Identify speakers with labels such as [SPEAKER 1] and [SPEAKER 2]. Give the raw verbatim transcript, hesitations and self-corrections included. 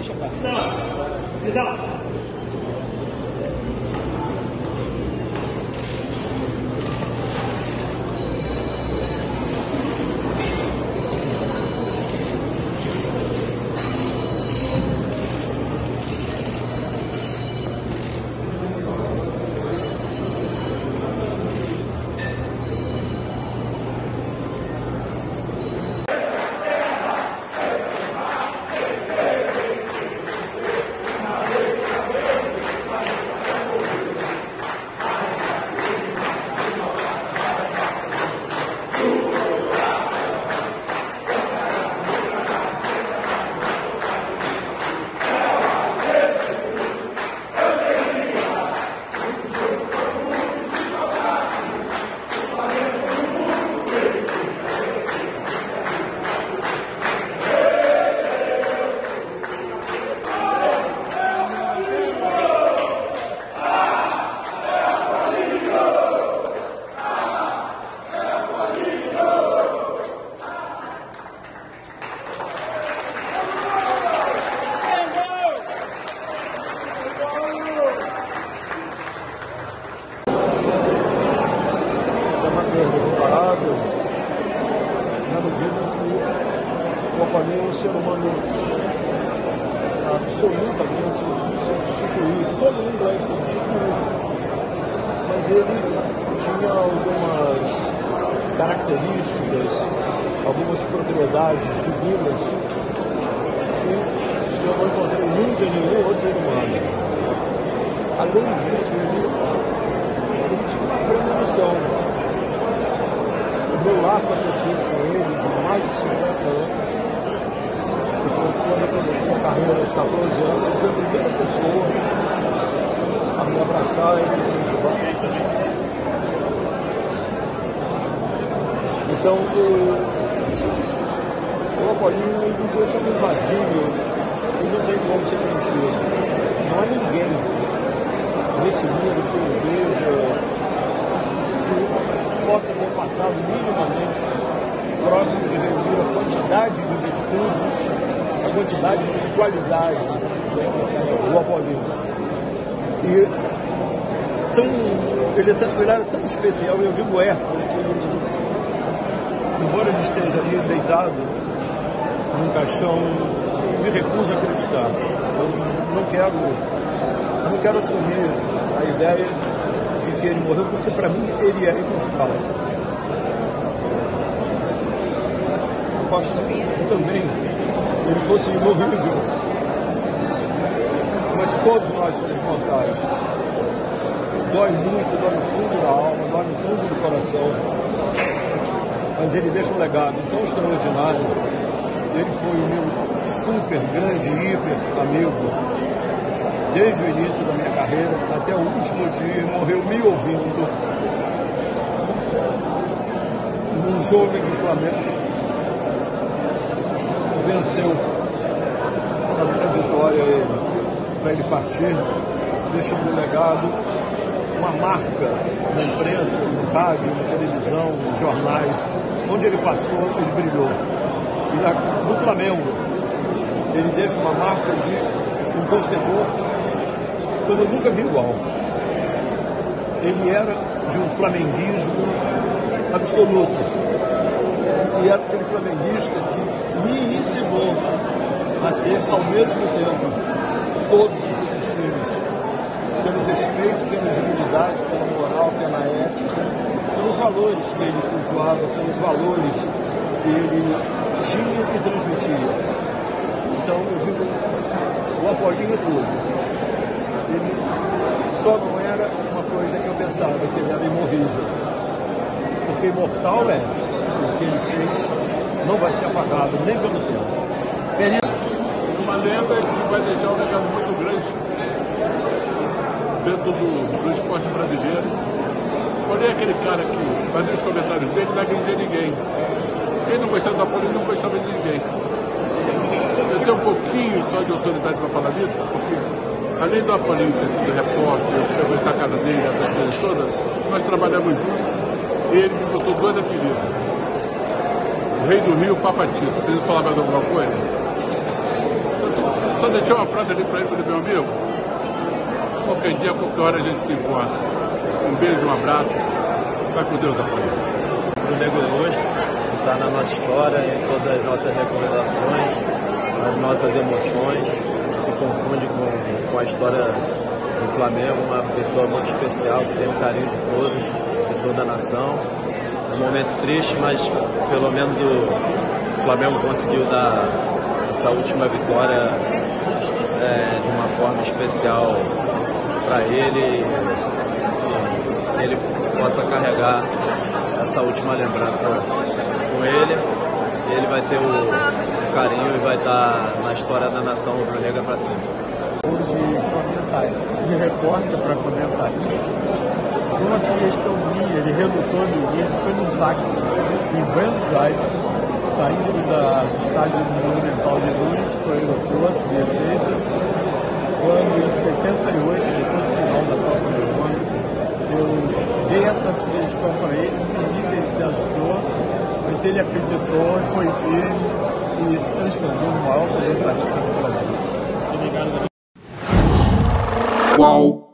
[SPEAKER 1] deixa passar.
[SPEAKER 2] Final.
[SPEAKER 3] comparável na medida que o Opalin é um ser humano absolutamente substituído. Todo mundo é substituído, mas ele tinha algumas características, algumas propriedades divinas que eu não encontrei nunca em nenhum outro ser humano. Além disso, ele, ele tinha uma premonição. O meu laço afetivo com ele, de mais de cinquenta anos, quando eu comecei a carreira aos quatorze anos, ele foi a primeira pessoa a me abraçar e me incentivar. Então, o, o Opalin me deixa meio vazio e não tem como ser preenchido. Não há ninguém nesse mundo que eu veja que possa ter passado minimamente próximo de reunir a quantidade de virtudes, a quantidade de qualidade do Opalin. E tão, ele, é tão, ele era tão especial, eu digo é, porque embora ele esteja ali deitado num caixão, eu me recuso a acreditar. Eu não quero não quero assumir a ideia de que ele morreu, porque para mim ele é imortal. Eu acho que também ele fosse imorrível. Mas todos nós somos mortais. Dói muito, dói no fundo da alma, dói no fundo do coração. Mas ele deixa um legado tão extraordinário. Ele foi o meu super grande, hiper amigo. Desde o início da minha carreira até o último dia, morreu me ouvindo num jogo em que o Flamengo venceu a minha vitória para ele partir, deixando um legado, uma marca na imprensa, no rádio, na televisão, nos jornais. Onde ele passou, ele brilhou. E na, no Flamengo, ele deixa uma marca de um torcedor que eu nunca vi igual. Ele era de um flamenguismo absoluto. E era aquele flamenguista que me ensinou a ser, ao mesmo tempo, todos os outros times. Pelo respeito, pela dignidade, pela moral, pela ética, pelos valores que ele cultuava, pelos valores que ele tinha e transmitia. Então, eu digo, o Opalin é tudo. Ele só não era uma coisa que eu pensava, que ele era imorrível. Porque imortal é, o que ele fez não vai ser apagado, nem pelo tempo. Ele...
[SPEAKER 4] Uma lenda que vai deixar um legado muito grande dentro do, do esporte brasileiro. Quando é aquele cara que fazia os comentários dele, não agredia ninguém. Quem não gostava da polícia não gostava de ninguém. Eu tenho um pouquinho só de autoridade para falar disso, porque além do Opalin ter sido repórter, eu frequentar a casa dele, a dele toda, nós trabalhamos juntos e ele me botou dois apelidos. O Rei do Rio, Papatito. Vocês falar mais alguma coisa? Só só deixei uma frase ali para ele, falei, meu amigo, qualquer dia, qualquer hora a gente se encontra. Um beijo, um abraço. Vai com Deus, Apolinho.
[SPEAKER 1] O Nego Ilustre está na nossa história, em todas as nossas recordações, as nossas emoções. Se confunde com, com a história do Flamengo, uma pessoa muito especial, que tem o carinho de todos, de toda a nação. É um momento triste, mas pelo menos o Flamengo conseguiu dar essa última vitória é, de uma forma especial para ele, que ele possa carregar essa última lembrança com ele. Ele vai ter o, o carinho e vai estar na história da nação rubro-negra para sempre.
[SPEAKER 2] De comentário, de repórter para comentarista, foi uma sugestão minha, ele relutou no início, foi num táxi em Buenos Aires, saindo da, do estádio Monumental de Nunes para o aeroporto de Ezeiza, quando em setenta e oito, depois do final da Copa do Mundo, eu dei essa sugestão para ele. No início ele se assustou, mas ele acreditou, foi firme e se transformou no maior comentarista do Brasil. Obrigado.
[SPEAKER 5] Qual?